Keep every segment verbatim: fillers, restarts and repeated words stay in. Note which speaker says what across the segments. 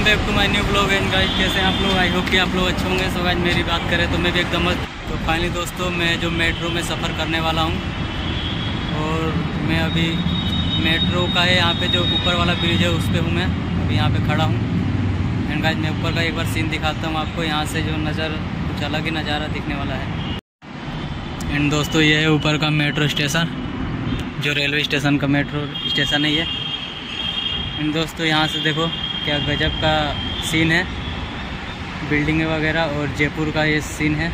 Speaker 1: Back to my new vlog and guys, कैसे हैं आप लोग। आई होप कि आप लोग अच्छे होंगे। सो गाइस मेरी बात करें तो मैं भी एकदम मस्त। तो फाइनली दोस्तों, मैं जो मेट्रो में सफ़र करने वाला हूँ और मैं अभी मेट्रो का है यहाँ पे जो ऊपर वाला ब्रिज है उस पर हूँ। मैं अभी यहाँ पे खड़ा हूँ एंड गाइस मैं ऊपर का एक बार सीन दिखाता हूँ आपको। यहाँ से जो नज़र कुछ अलग ही नज़ारा दिखने वाला है। एंड दोस्तों ये है ऊपर का मेट्रो स्टेशन, जो रेलवे स्टेशन का मेट्रो स्टेशन है ये। एंड दोस्तों यहाँ से देखो क्या गजब का सीन है, बिल्डिंग वगैरह और जयपुर का ये सीन है।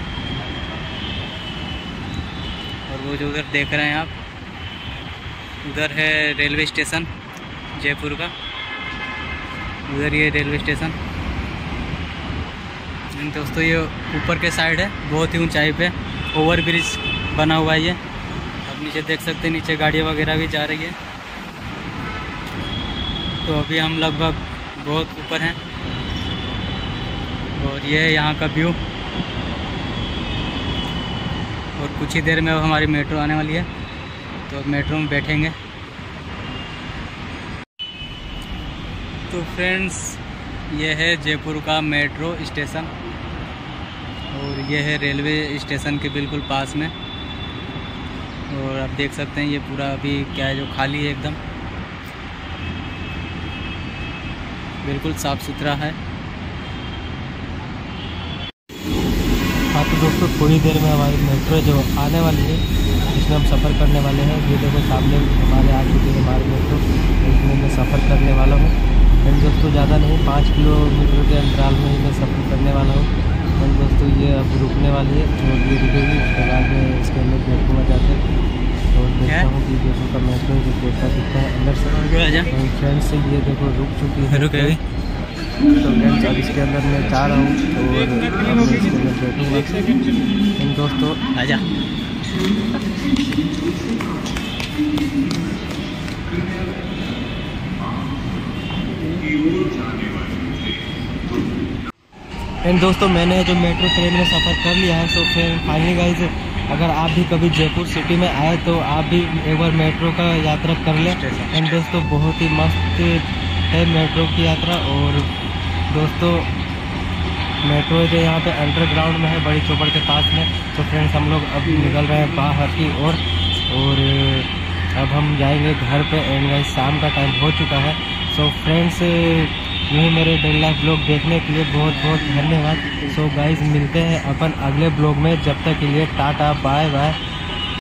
Speaker 1: और वो जो उधर देख रहे हैं आप, उधर है रेलवे स्टेशन जयपुर का, उधर ये रेलवे स्टेशन। एंड दोस्तों ये ऊपर के साइड है, बहुत ही ऊंचाई पे ओवर ब्रिज बना हुआ है ये। आप नीचे देख सकते हैं, नीचे गाड़ियाँ वगैरह भी जा रही है। तो अभी हम लगभग बहुत ऊपर हैं और ये है यहाँ का व्यू। और कुछ ही देर में अब हमारी मेट्रो आने वाली है, तो अब मेट्रो में बैठेंगे। तो फ्रेंड्स ये है जयपुर का मेट्रो स्टेशन और ये है रेलवे स्टेशन के बिल्कुल पास में। और आप देख सकते हैं ये पूरा अभी क्या है जो खाली है, एकदम बिल्कुल साफ़ सुथरा है।
Speaker 2: हाँ तो दोस्तों थोड़ी देर में हमारी मेट्रो जो आने वाली है, इसमें हम सफ़र करने वाले हैं। ये देखो सामने हमारे आ चुकी है हमारी मेट्रो, इसमें मैं सफ़र करने वाला हूँ। एंड दोस्तों ज़्यादा नहीं, पाँच किलोमीटर के अंतराल में ही मैं सफ़र करने वाला हूँ। एंड दोस्तों ये अब रुकने वाली है और ये रुकेगी, उसके बाद में इसके अंदर बैठूँगा जाकर और देखता हूँ कि जयपुर का मेट्रो जो कैसा दिखता है अंदर से। और फ्रेंड्स से ये देखो रुक चुकी है, रुकेगी। तो फ्रेंड्स अब इसके अंदर मैं जा रहा हूँ और अब मैं इसके अंदर बैठूँगा। इन दोस्तों
Speaker 1: आजा।
Speaker 2: एंड दोस्तों मैंने जो मेट्रो ट्रेन में सफ़र कर लिया है। तो फिर फाइनली गाइस, अगर आप भी कभी जयपुर सिटी में आए तो आप भी एक बार मेट्रो का यात्रा कर लें। एंड दोस्तों बहुत ही मस्त है मेट्रो की यात्रा। और दोस्तों मेट्रो जो यहाँ पे अंडरग्राउंड में है, बड़ी चौपड़ के पास में। तो फ्रेंड्स हम लोग अब निकल रहे हैं बाहर की ओर और, और अब हम जाएंगे घर पे। एंड गाइस शाम का टाइम हो चुका है। सो फ्रेंड्स यूँ मेरे डेली लाइफ ब्लॉग देखने के लिए बहुत बहुत धन्यवाद। सो गाइस मिलते हैं अपन अगले ब्लॉग में, जब तक के लिए टाटा बाय बाय।